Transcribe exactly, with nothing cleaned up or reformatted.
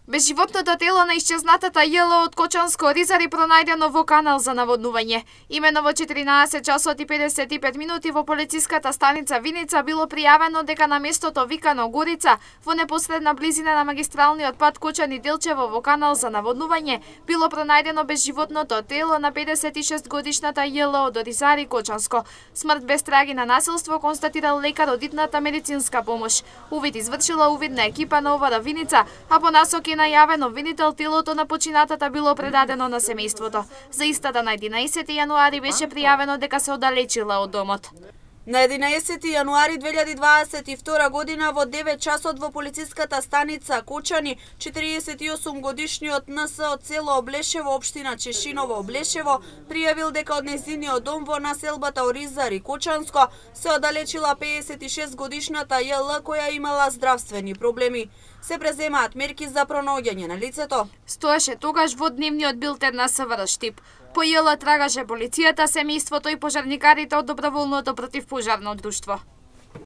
Безживотното тело на исчезнатата Ј.Л. од Кочанско Ризари пронајдено во канал за наводнување. Имено во четиринаесет часот и педесет и пет минути во полициската станица Виница било пријавено дека на местото викано Горица, во непосредна близина на магистралниот пат Кочани Делчево во канал за наводнување, било пронајдено безживотното тело на педесет и шест годишната Ј.Л. од Ризари Кочанско. Смрт без траги на насилство констатирал лекар од итната медицинска помош. Увид извршила увидна екипа на ОВД Виница, а по насоки најавен обвинител телото на починатата било предадено на семејството. За истата на единаесети јануари беше пријавено дека се оддалечила од домот. На единаесети јануари две илјади дваесет и втора година во девет часот во полициската станица Кочани, четириесет и осум годишниот Н С од село Облешево, општина Чешиново, Облешево, пријавил дека од нејзиниот дом во населбата Оризари Кочанско се оддалечила педесет и шест годишната Ј.Л. која имала здравствени проблеми. Се преземаат мерки за пронаоѓање на лицето. Стоеше тогаш во дневниот билтен на С В Р Штип. По Ј.Л. трагаше полицијата, семејството и пожарникарите од доброволното противпожарно друштво.